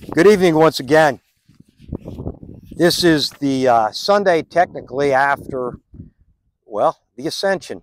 Good evening once again. This is the Sunday technically after, well, the Ascension.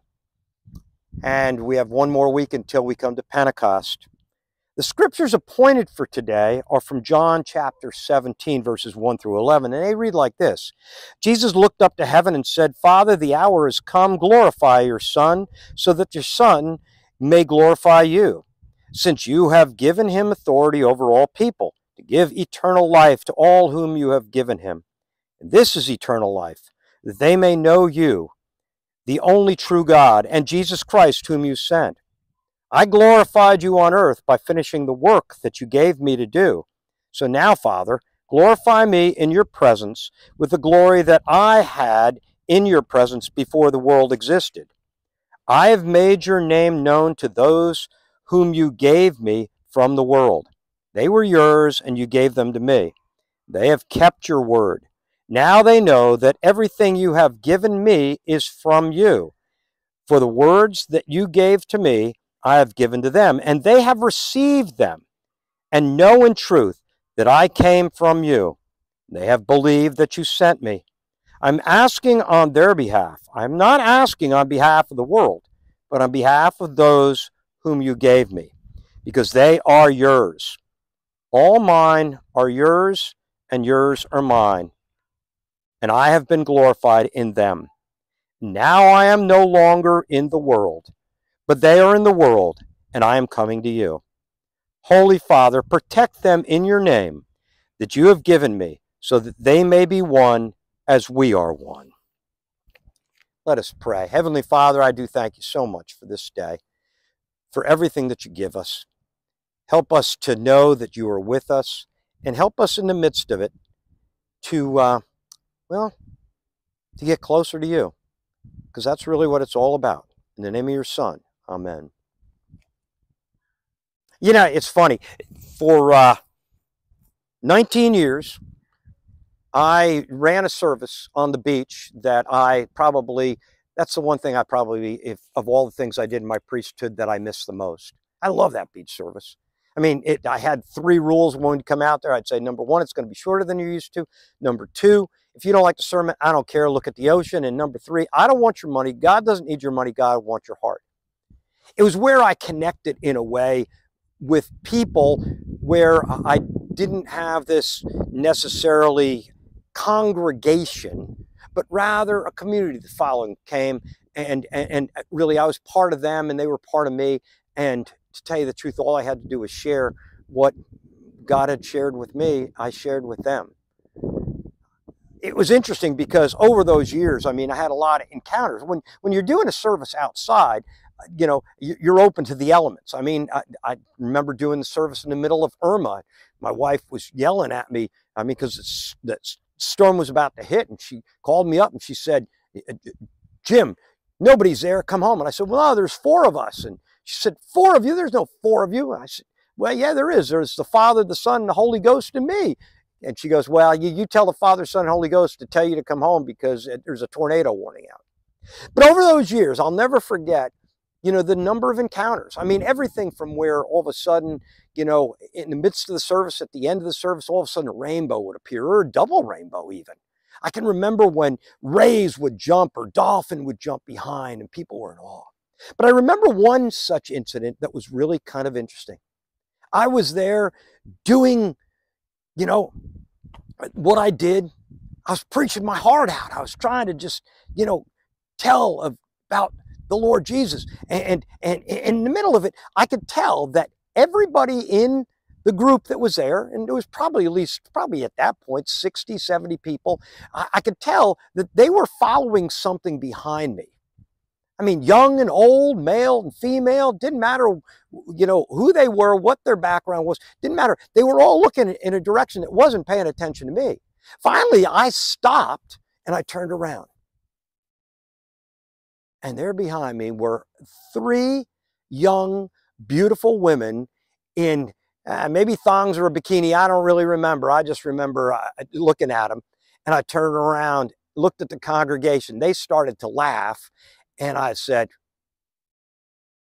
And we have one more week until we come to Pentecost. The scriptures appointed for today are from John chapter 17, verses 1 through 11. And they read like this. Jesus looked up to heaven and said, Father, the hour has come. Glorify your Son, so that your Son may glorify you, since you have given him authority over all people, to give eternal life to all whom you have given him. And this is eternal life, that they may know you, the only true God, and Jesus Christ, whom you sent. I glorified you on earth by finishing the work that you gave me to do. So now, Father, glorify me in your presence with the glory that I had in your presence before the world existed. I have made your name known to those whom you gave me from the world. They were yours, and you gave them to me. They have kept your word. Now they know that everything you have given me is from you. For the words that you gave to me, I have given to them, and they have received them, and know in truth that I came from you. They have believed that you sent me. I'm asking on their behalf. I'm not asking on behalf of the world, but on behalf of those whom you gave me, because they are yours. All mine are yours, and yours are mine, and I have been glorified in them. Now I am no longer in the world, but they are in the world, and I am coming to you. Holy Father, protect them in your name that you have given me, so that they may be one as we are one. Let us pray. Heavenly Father, I do thank you so much for this day, for everything that you give us. Help us to know that you are with us, and help us in the midst of it to, to get closer to you, because that's really what it's all about. In the name of your Son, amen. You know, it's funny. For 19 years, I ran a service on the beach that that's the one thing I probably, if of all the things I did in my priesthood, that I miss the most. I love that beach service. I mean, I had 3 rules when we come out there. I'd say, number 1, it's going to be shorter than you're used to. Number 2, if you don't like the sermon, I don't care. Look at the ocean. And number 3, I don't want your money. God doesn't need your money. God wants your heart. It was where I connected in a way with people where I didn't have this necessarily congregation, but rather a community. The following came, and really I was part of them, and they were part of me. And to tell you the truth, all I had to do was share what God had shared with me. I shared with them. It was interesting because over those years, I mean, I had a lot of encounters. When you're doing a service outside, you know, you're open to the elements. I mean, I remember doing the service in the middle of Irma. My wife was yelling at me, I mean, because the storm was about to hit, and she called me up and she said, Jim, nobody's there, come home. And I said, well, no, there's 4 of us. And she said, 4 of you? There's no 4 of you. And I said, well, yeah, there is. There's the Father, the Son, and the Holy Ghost, and me. And she goes, well, you tell the Father, Son, and Holy Ghost to tell you to come home because there's a tornado warning out. But over those years, I'll never forget, you know, the number of encounters. I mean, everything from where all of a sudden, you know, in the midst of the service, at the end of the service, all of a sudden a rainbow would appear, or a double rainbow even. I can remember when rays would jump or dolphin would jump behind, and people were in awe. But I remember one such incident that was really kind of interesting. I was there doing, you know, what I did. I was preaching my heart out. I was trying to just, you know, tell about the Lord Jesus. And in the middle of it, I could tell that everybody in the group that was there, and there was probably at that point, 60, 70 people, I could tell that they were following something behind me. I mean, young and old, male and female, didn't matter, you know, who they were, what their background was, didn't matter. They were all looking in a direction that wasn't paying attention to me. Finally, I stopped and I turned around. And there behind me were 3 young, beautiful women in maybe thongs or a bikini. I don't really remember. I just remember looking at them. And I turned around, looked at the congregation. They started to laugh. And I said,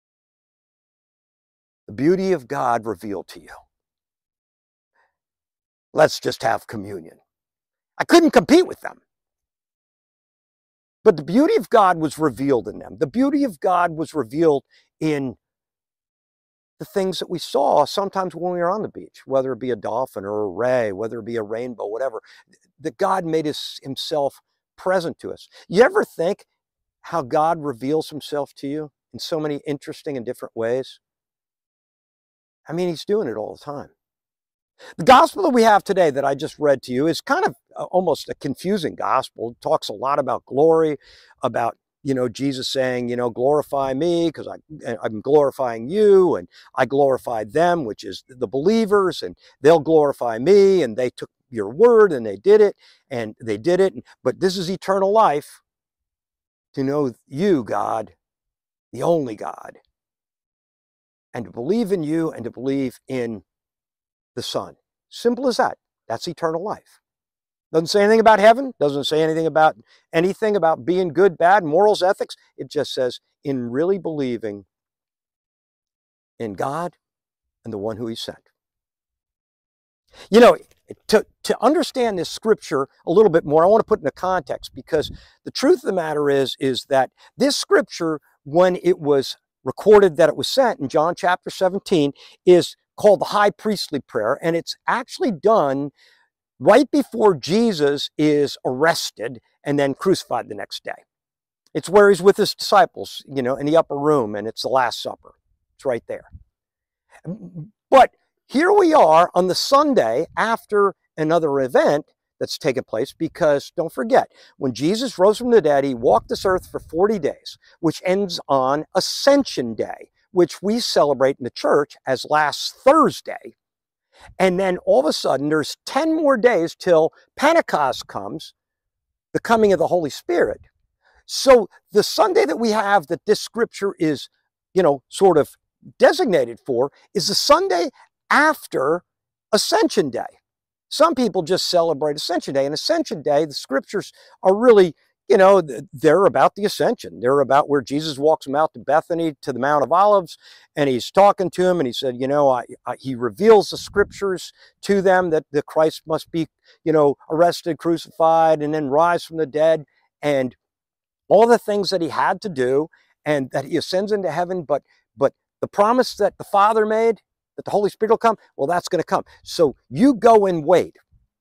the beauty of God revealed to you. Let's just have communion. I couldn't compete with them. But the beauty of God was revealed in them. The beauty of God was revealed in the things that we saw sometimes when we were on the beach, whether it be a dolphin or a ray, whether it be a rainbow, whatever, that God made himself present to us. You ever think how God reveals himself to you in so many interesting and different ways? I mean, he's doing it all the time. The gospel that we have today that I just read to you is kind of almost a confusing gospel. It talks a lot about glory, about, Jesus saying, glorify me because I'm glorifying you, and I glorify them, which is the believers, and they'll glorify me, and they took your word and they did it, but this is eternal life, to know you, God, the only God, and to believe in you and to believe in the Son. Simple as that. That's eternal life. Doesn't say anything about heaven. Doesn't say anything about being good, bad, morals, ethics. It just says in really believing in God and the one who he sent. To understand this scripture a little bit more, I want to put it in a context, because the truth of the matter is that this scripture, when it was recorded that it was sent in John chapter 17, is called the high priestly prayer, and it's actually done right before Jesus is arrested and then crucified the next day. It's where he's with his disciples, in the upper room, and it's the Last Supper. It's right there. But here we are on the Sunday after another event that's taken place, because don't forget, when Jesus rose from the dead, he walked this earth for 40 days, which ends on Ascension Day, which we celebrate in the church as last Thursday. And then all of a sudden, there's 10 more days till Pentecost comes, the coming of the Holy Spirit. So the Sunday that we have that this scripture is, sort of designated for, is the Sunday after Ascension Day. Some people just celebrate Ascension Day. And Ascension Day, the scriptures are really, they're about the ascension. They're about where Jesus walks them out to Bethany, to the Mount of Olives, and he's talking to him, and he said, he reveals the scriptures to them that the Christ must be, arrested, crucified, and then rise from the dead, and all the things that he had to do, and that he ascends into heaven, but the promise that the Father made, that the Holy Spirit will come, well, that's going to come. So you go and wait.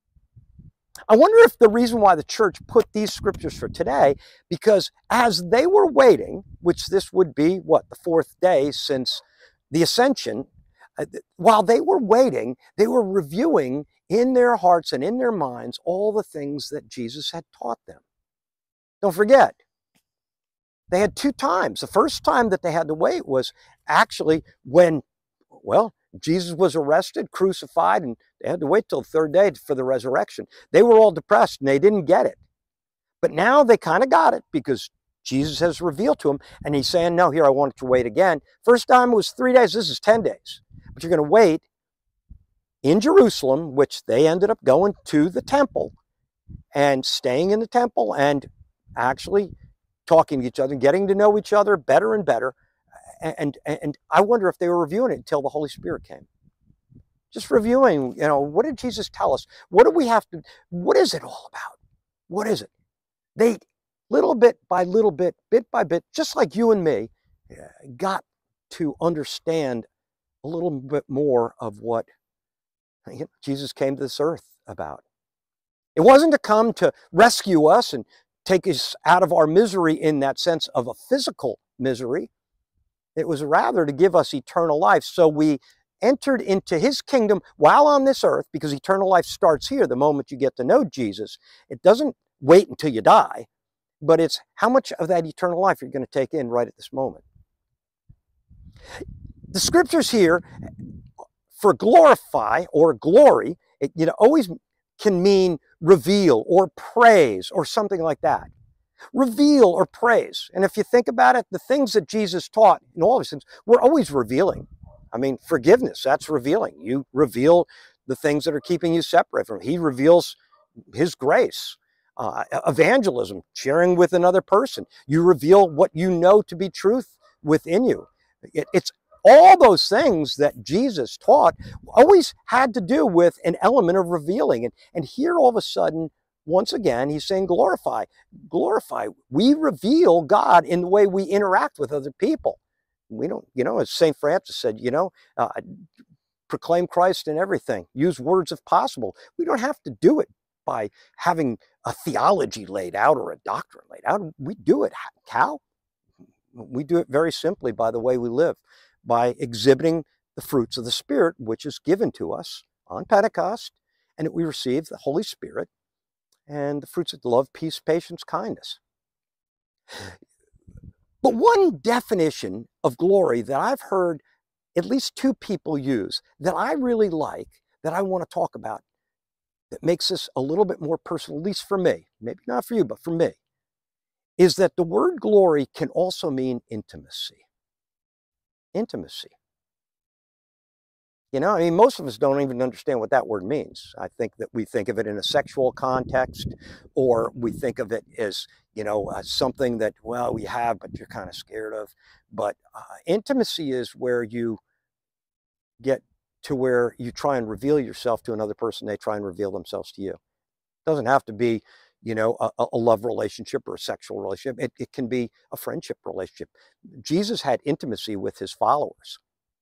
I wonder if the reason why the church put these scriptures for today, because as they were waiting, which this would be, the fourth day since the ascension, while they were waiting, they were reviewing in their hearts and in their minds all the things that Jesus had taught them. Don't forget, they had two times. The first time that they had to wait was actually when, Jesus was arrested, crucified, and they had to wait till the third day for the resurrection. They were all depressed and they didn't get it. But now they kind of got it, because Jesus has revealed to them, and he's saying, no, here, I want you to wait again. First time it was 3 days, this is 10 days. But you're going to wait in Jerusalem, which they ended up going to the temple and staying in the temple and actually talking to each other, getting to know each other better and better. And I wonder if they were reviewing it until the Holy Spirit came. Just reviewing, what did Jesus tell us? What is it all about? What is it? They, little bit by little bit, bit by bit, just like you and me, got to understand a little bit more of what Jesus came to this earth about. It wasn't to come to rescue us and take us out of our misery in that sense of a physical misery. It was rather to give us eternal life. So we entered into his kingdom while on this earth, because eternal life starts here the moment you get to know Jesus. It doesn't wait until you die, but it's how much of that eternal life you're going to take in right at this moment. The scriptures here for glorify or glory, it always can mean reveal or praise or something like that. Reveal or praise. And if you think about it, the things that Jesus taught in all these things were always revealing. I mean, forgiveness, that's revealing. You reveal the things that are keeping you separate from him. He reveals his grace. Evangelism, sharing with another person. You reveal what you know to be truth within you. It's all those things that Jesus taught always had to do with an element of revealing. And here all of a sudden, once again, he's saying glorify. Glorify. We reveal God in the way we interact with other people. We don't, as St. Francis said, proclaim Christ in everything. Use words if possible. We don't have to do it by having a theology laid out or a doctrine laid out. We do it. How? We do it very simply by the way we live, by exhibiting the fruits of the Spirit, which is given to us on Pentecost, and that we receive the Holy Spirit and the fruits of love, peace, patience, kindness. But one definition of glory that I've heard at least two people use that I really like, that I want to talk about, that makes this a little bit more personal, at least for me, maybe not for you, but for me, is that the word glory can also mean intimacy. Intimacy. Most of us don't even understand what that word means. I think that we think of it in a sexual context, or we think of it as, something that, well, we have, but you're kind of scared of. But intimacy is where you get to where you try and reveal yourself to another person, they try and reveal themselves to you. It doesn't have to be, a love relationship or a sexual relationship. It can be a friendship relationship. Jesus had intimacy with his followers.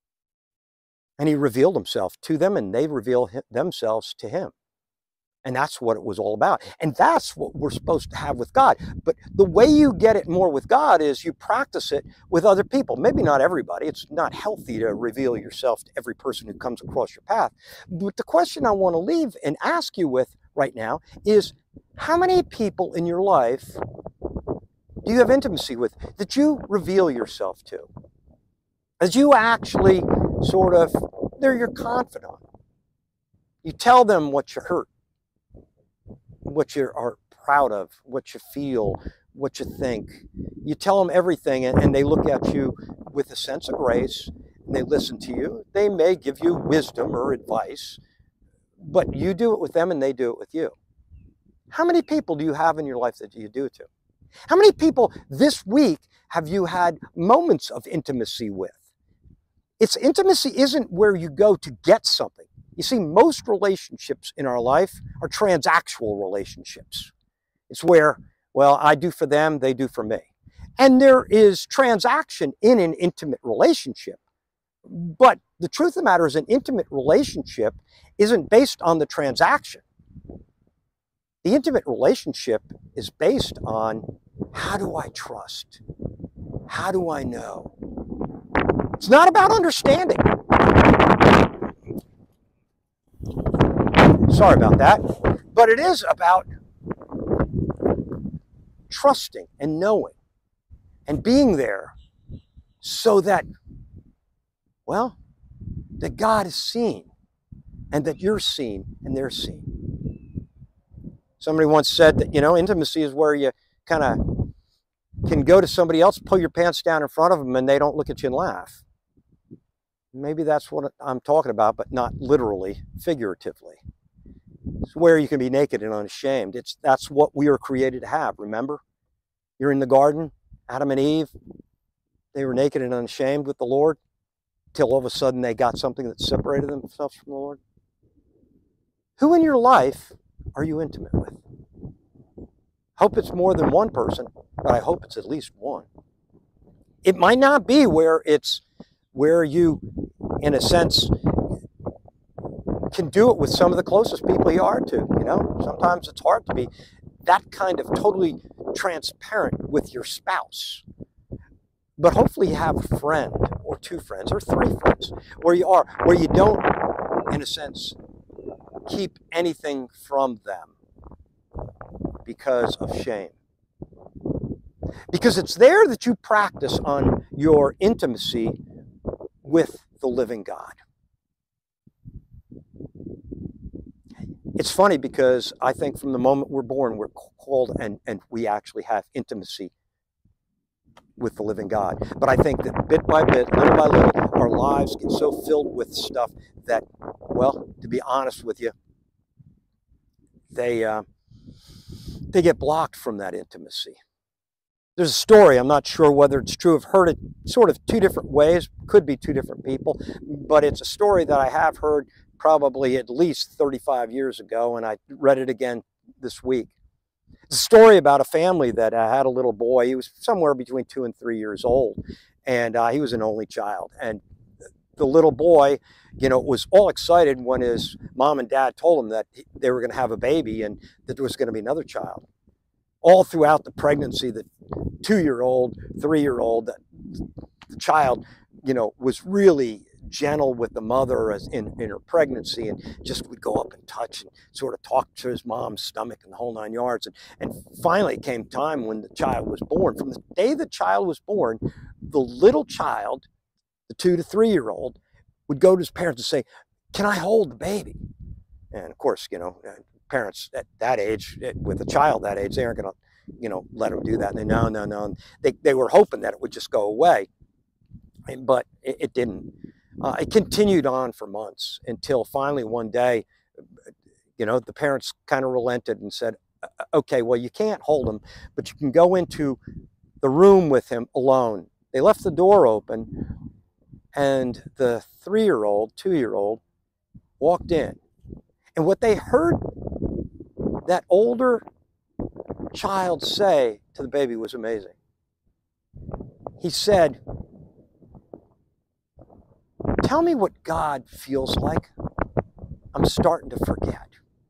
And he revealed himself to them, and they reveal themselves to him. And that's what it was all about. And that's what we're supposed to have with God. But the way you get it more with God is you practice it with other people. Maybe not everybody. It's not healthy to reveal yourself to every person who comes across your path. But the question I want to leave and ask you with right now is, how many people in your life do you have intimacy with that you reveal yourself to? As you actually they're your confidant. You tell them what you hurt, what you are proud of, what you feel, what you think. You tell them everything, and they look at you with a sense of grace, and they listen to you. They may give you wisdom or advice, but you do it with them and they do it with you. How many people do you have in your life that you do it to? How many people this week have you had moments of intimacy with? It's intimacy isn't where you go to get something. You see, most relationships in our life are transactional relationships. It's where, well, I do for them, they do for me. And there is transaction in an intimate relationship. But the truth of the matter is, an intimate relationship isn't based on the transaction. The intimate relationship is based on, how do I trust? How do I know? It's not about understanding. Sorry about that. But it is about trusting and knowing and being there so that, well, that God is seen and that you're seen and they're seen. Somebody once said that, intimacy is where you kind of can go to somebody else, pull your pants down in front of them, and they don't look at you and laugh. Maybe that's what I'm talking about, but not literally, figuratively. It's where you can be naked and unashamed. That's what we are created to have, remember? You're in the garden, Adam and Eve, they were naked and unashamed with the Lord, till all of a sudden they got something that separated themselves from the Lord. Who in your life are you intimate with? Hope it's more than one person, but I hope it's at least one. It might not be where you, in a sense, can do it with some of the closest people you are to. Sometimes it's hard to be that kind of totally transparent with your spouse. But hopefully you have a friend or two friends or three friends where you don't, in a sense, keep anything from them because of shame. Because it's there that you practice on your intimacy with the living God. It's funny because I think from the moment we're born, we're called and we actually have intimacy with the living God. But I think that bit by bit, little by little, our lives get so filled with stuff that, well, to be honest with you, they get blocked from that intimacy. There's a story, I'm not sure whether it's true. I've heard it sort of two different ways, could be two different people, but it's a story that I have heard probably at least 35 years ago, and I read it again this week. It's a story about a family that had a little boy. He was somewhere between 2 and 3 years old, and he was an only child. And the little boy, was all excited when his mom and dad told him that they were going to have a baby and that there was going to be another child. All throughout the pregnancy, the 2-year-old, 3-year-old, the child, was really gentle with the mother as in her pregnancy, and just would go up and touch and sort of talk to his mom's stomach and the whole 9 yards. And finally it came time when the child was born. From the day the child was born, the little child, the 2 to 3-year-old, would go to his parents and say, "Can I hold the baby?" And of course, parents at that age, with a child that age, they aren't going to, let them do that. And no. They were hoping that it would just go away, but it didn't. It continued on for months until finally one day, the parents kind of relented and said, "Okay, well, you can't hold him, but you can go into the room with him alone." They left the door open, and the 3-year-old, 2-year-old walked in. And what they heard that older child say to the baby was amazing. He said, "Tell me what God feels like. I'm starting to forget."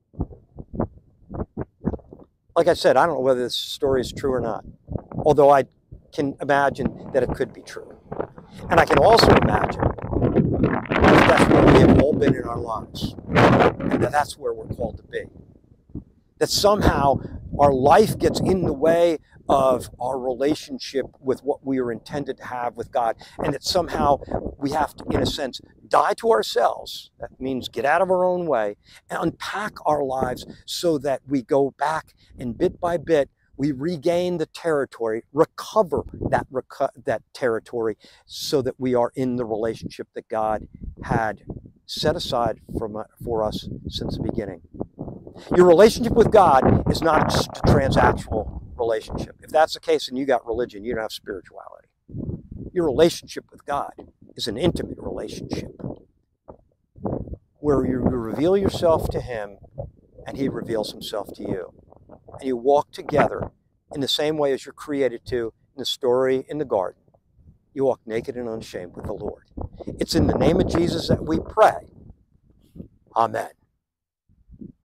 Like I said, I don't know whether this story is true or not, although I can imagine that it could be true. And I can also imagine that that's where we have all been in our lives, and that that's where we're called to be. That somehow our life gets in the way of our relationship with what we are intended to have with God, and that somehow we have to, in a sense, die to ourselves. That means get out of our own way and unpack our lives so that we go back, and bit by bit we regain the territory, recover that territory, so that we are in the relationship that God had set aside for us since the beginning. Your relationship with God is not just a transactional relationship. If that's the case, then you got religion, you don't have spirituality. Your relationship with God is an intimate relationship where you reveal yourself to Him and He reveals Himself to you. And you walk together in the same way as you're created to in the story in the garden. You walk naked and unashamed with the Lord. It's in the name of Jesus that we pray. Amen.